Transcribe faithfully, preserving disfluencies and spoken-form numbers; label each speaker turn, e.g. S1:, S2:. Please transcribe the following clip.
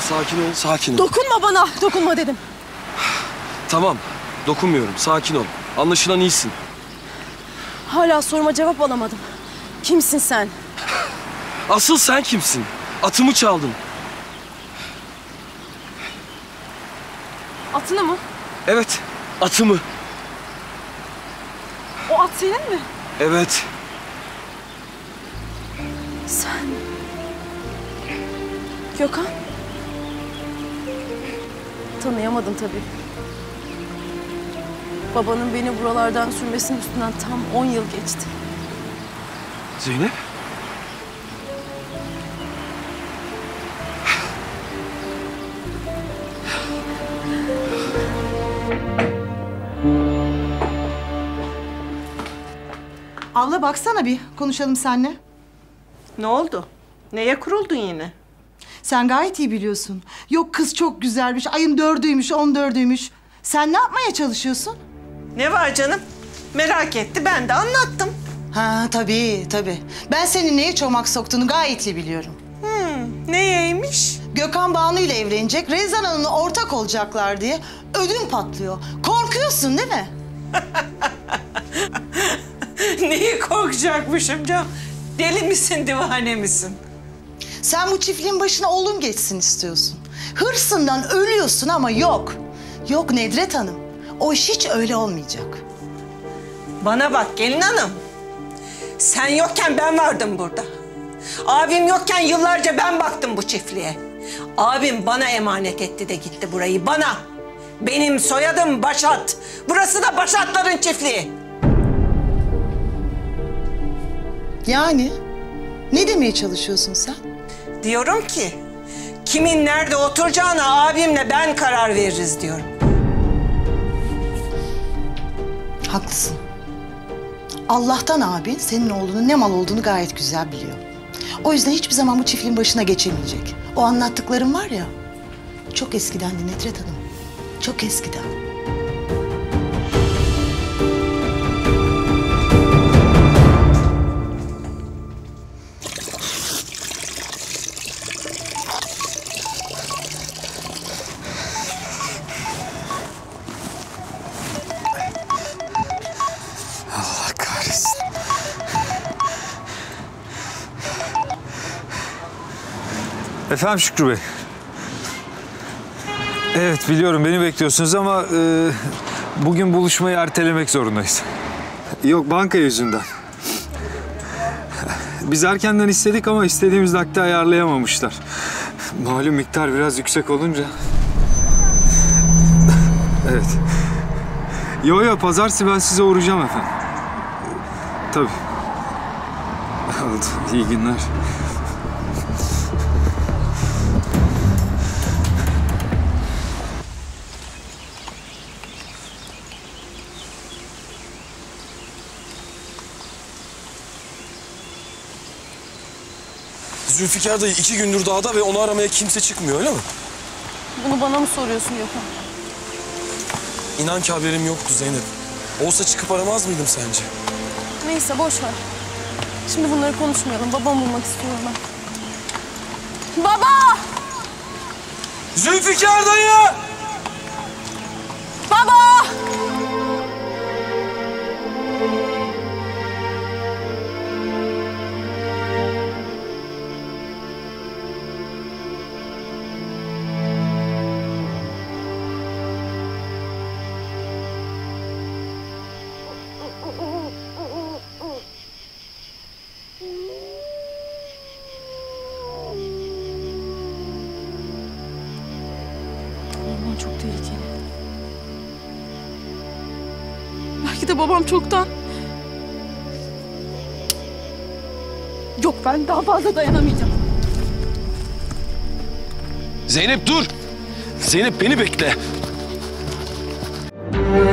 S1: sakin ol, sakin ol.
S2: Dokunma bana, dokunma dedim.
S1: Tamam, dokunmuyorum. Sakin ol. Anlaşılan iyisin.
S2: Hala soruma cevap alamadım. Kimsin sen?
S1: Asıl sen kimsin? Atımı çaldın.
S2: Atını mı?
S1: Evet, atımı.
S2: O at senin mi?
S1: Evet.
S2: Sen... Gökhan? Tanıyamadım tabii. Babanın beni buralardan sürmesinin üstünden tam on yıl geçti.
S1: Zeynep?
S3: Abla baksana bir, konuşalım seninle.
S4: Ne oldu? Neye kuruldun yine?
S3: Sen gayet iyi biliyorsun. Yok kız çok güzelmiş, ayın dördüymüş, on dördüymüş. Sen ne yapmaya çalışıyorsun?
S4: Ne var canım? Merak etti, ben de anlattım.
S3: Ha tabii, tabii. Ben senin neye çomak soktuğunu gayet iyi biliyorum.
S4: Hmm, neyeymiş?
S3: Gökhan Banu ile evlenecek, Rezan Hanım'la ortak olacaklar diye ödüm patlıyor. Korkuyorsun değil mi?
S4: Neyi korkacakmışım canım? Deli misin, divane misin?
S3: Sen bu çiftliğin başına oğlum geçsin istiyorsun. Hırsından ölüyorsun ama yok. Yok Nedret Hanım. O iş hiç öyle olmayacak.
S4: Bana bak gelin hanım. Sen yokken ben vardım burada. Abim yokken yıllarca ben baktım bu çiftliğe. Abim bana emanet etti de gitti burayı, bana. Benim soyadım Başat. Burası da Başatların çiftliği.
S3: Yani ne demeye çalışıyorsun sen?
S4: Diyorum ki kimin nerede oturacağına abimle ben karar veririz diyorum.
S3: Haklısın. Allah'tan abin senin oğlunun ne mal olduğunu gayet güzel biliyor. O yüzden hiçbir zaman bu çiftliğin başına geçemeyecek. O anlattıklarım var ya, çok eskidendi Nedret Hanım. Çok eskiden.
S1: Allah kahretsin.
S5: Efendim Şükrü Bey. Evet biliyorum beni bekliyorsunuz ama e, bugün buluşmayı ertelemek zorundayız. Yok banka yüzünden. Biz erkenden istedik ama istediğimiz nakde ayarlayamamışlar. Malum miktar biraz yüksek olunca. Evet. Yo yo pazartesi ben size uğrayacağım efendim. Tabii. Oldu. İyi günler.
S1: Zülfikar dayı iki gündür dağda ve onu aramaya kimse çıkmıyor, öyle mi?
S2: Bunu bana mı soruyorsun Gökhan?
S1: İnan ki haberim yoktu Zeynep. Olsa çıkıp aramaz mıydım sence?
S2: Neyse boş ver. Şimdi bunları konuşmayalım. Babamı bulmak istiyorum ben. Baba!
S1: Zülfikar dayı!
S2: Baba! Orman çok tehlikeli. Belki de babam çoktan... Yok, ben daha fazla dayanamayacağım.
S1: Zeynep dur! Zeynep beni bekle.